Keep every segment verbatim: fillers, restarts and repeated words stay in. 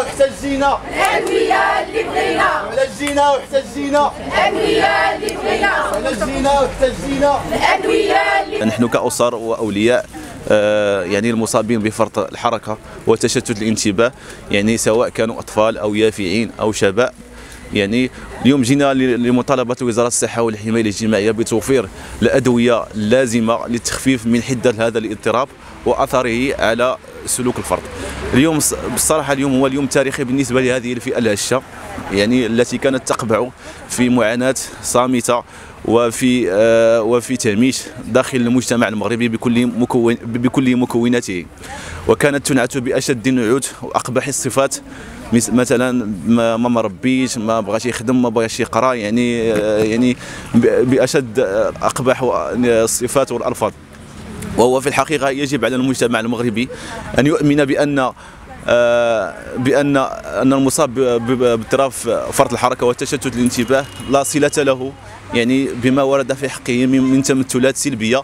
واحتجينا الأدوية اللي بغينا، على جينا واحتجينا الأدوية اللي بغينا، على جينا واحتجينا الأدوية اللي نحن كأسر وأولياء آه يعني المصابين بفرط الحركة وتشتت الانتباه، يعني سواء كانوا أطفال أو يافعين أو شباب. يعني اليوم جينا لمطالبة وزارة الصحة والحماية الاجتماعية بتوفير الأدوية اللازمة للتخفيف من حدة هذا الاضطراب وأثره على سلوك الفرد. اليوم بصراحة اليوم هو اليوم تاريخي بالنسبة لهذه الفئة الهشة، يعني التي كانت تقبع في معاناة صامتة وفي آه وفي تهميش داخل المجتمع المغربي بكل مكون بكل مكوناته، وكانت تنعت بأشد النعوت وأقبح الصفات، مثلا ما ما مربيش، ما بغاش يخدم، ما بغاش يقرا، يعني يعني باشد اقبح الصفات والالفاظ. وهو في الحقيقه يجب على المجتمع المغربي ان يؤمن بان بان ان المصاب باضطراب فرط الحركه وتشتت الانتباه لا صله له يعني بما ورد في حقه من تمثلات سلبيه،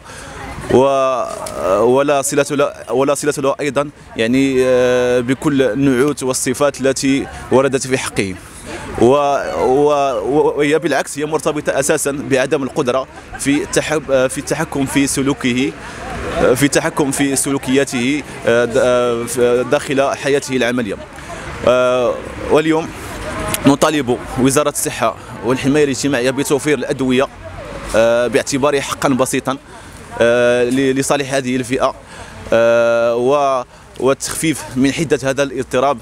ولا صلة له ولا صلة له أيضا يعني بكل النعوت والصفات التي وردت في حقه، وهي بالعكس هي مرتبطة أساسا بعدم القدرة في في التحكم في سلوكه في التحكم في سلوكياته داخل حياته العملية. واليوم نطالب وزارة الصحة والحماية الاجتماعية بتوفير الأدوية باعتباره حقا بسيطا لصالح هذه الفئة والتخفيف من حدة هذا الاضطراب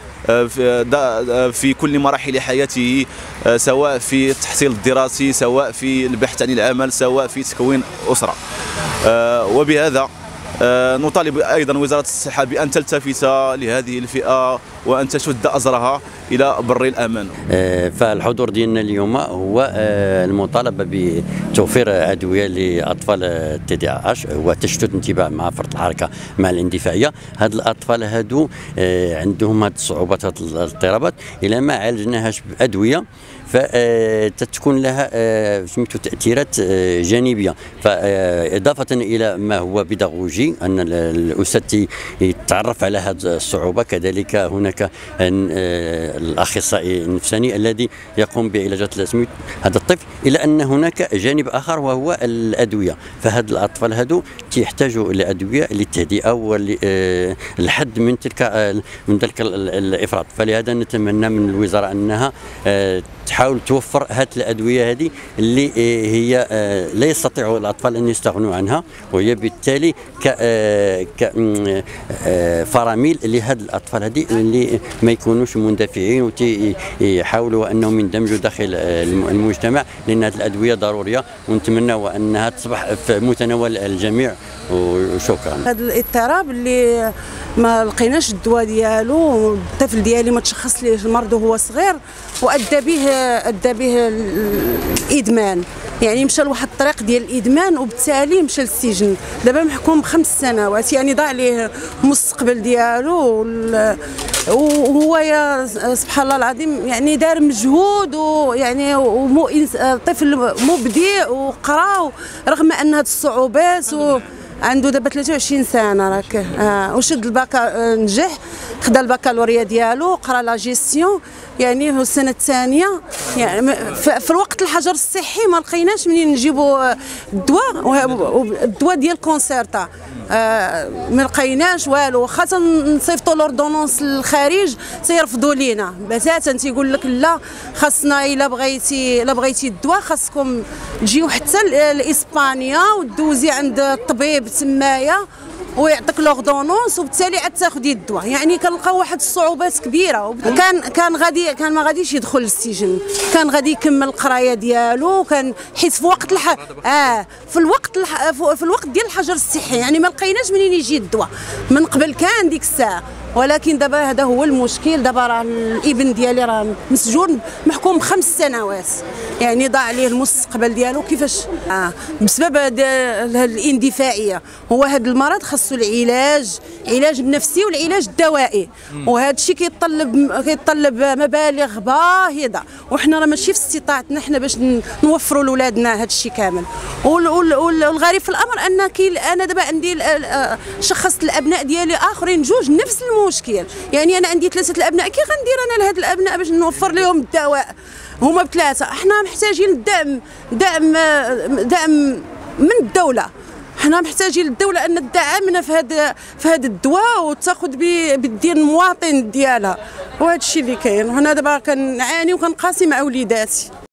في كل مراحل حياته، سواء في التحصيل الدراسي، سواء في البحث عن العمل، سواء في تكوين أسرة. وبهذا نطالب أيضا وزارة الصحة بأن تلتفت لهذه الفئة وأن تشد أزرها إلى بر الأمان. فالحضور ديالنا اليوم هو المطالبة بتوفير أدوية لأطفال التي دي اش وتشتت الانتباه مع فرط الحركة مع الاندفاعية. هاد الأطفال هادو عندهم هاد الصعوبات، هاد الاضطرابات، إلى ما عالجناهاش بأدوية فتكون لها سميتو تأثيرات جانبية. فإضافة إلى ما هو بيداغوجي أن الأستاذ يتعرف على هذه الصعوبة، كذلك هناك الأخصائي النفساني الذي يقوم بعلاجات هذا الطفل، إلى أن هناك جانب آخر وهو الأدوية. فهاد الأطفال هادو يحتاجوا لأدوية للتهدئة والحد من تلك من ذلك الإفراط. فلهذا نتمنى من الوزارة أنها تحاول توفر هذه الأدوية هذه اللي هي لا يستطيع الأطفال أن يستغنوا عنها، وهي بالتالي كفراميل لهذه الأطفال هذه اللي ما يكونوش مندفعين ويحاولوا أنهم يندمجوا داخل المجتمع، لأن هذه الأدوية ضرورية ونتمنى أنها تصبح في متناول الجميع. وشكرا. هذا الاضطراب اللي ما لقيناش الدواء ديالو، الطفل ديالي ما تشخص ليه المرض وهو صغير، وادى به ادى به الادمان، يعني مشى لواحد الطريق ديال الادمان وبالتالي مشى للسجن. دابا محكوم بخمس سنوات، يعني ضاع ليه المستقبل ديالو، وهو يا سبحان الله العظيم يعني دار مجهود، ويعني ومو طفل مبدع وقرا رغم ان هذه الصعوبات، و عنده دابا ثلاثة وعشرين سنه راك آه وشد الباكا، نجح خدا البكالوريا ديالو، قرا لا جيستيون، يعني هو السنه الثانيه. يعني في الوقت الحجر الصحي ما لقيناش منين نجيبوا الدواء، الدواء ديال كونسيرتا آه ما لقيناش والو، واخا نصيفطوا لوردونونس للخارج تيرفضوا لينا بتاتا، تيقول لك لا خاصنا الا بغيتي الا بغيتي الدواء خاصكم تجيو حتى لاسبانيا ودوزي عند الطبيب تمايا ويعطيك لوردونونس، وبالتالي عاد تاخدي الدواء. يعني كنلقاو واحد الصعوبات كبيره. كان كان غادي كان ما غاديش يدخل للسجن، كان غادي يكمل القرايه ديالو، كان حيت في وقت الح... اه في الوقت الح... في الوقت ديال الحجر الصحي يعني ما لقيناش منين يجي الدواء. من قبل كان ديك الساعه، ولكن دابا هذا هو المشكل. دابا راه الابن ديالي راه مسجون محكوم بخمس سنوات، يعني ضاع عليه المستقبل ديالو. كيفاش؟ آه بسبب الاندفاعيه. هو هذا المرض خاصو العلاج، العلاج النفسي والعلاج الدوائي، وهذا الشيء كيطلب كيطلب مبالغ باهظه، وحنا راه ماشي في استطاعتنا حنا باش نوفروا لولادنا هذا الشيء كامل. والغريب في الامر ان كي انا دابا عندي شخصت الابناء ديالي اخرين جوج نفس الموضوع. مشكل. يعني انا عندي ثلاثه الابناء، كي غندير انا لهاد الابناء باش نوفر لهم الدواء؟ هما بثلاثه. احنا محتاجين الدعم، دعم دعم من الدوله. حنا محتاجين للدوله ان تدعمنا في هذا في هذا الدواء وتاخذ بالدين المواطن ديالها، وهذا الشيء اللي كاين. هنا دابا كنعاني وكنقاسي مع وليداتي.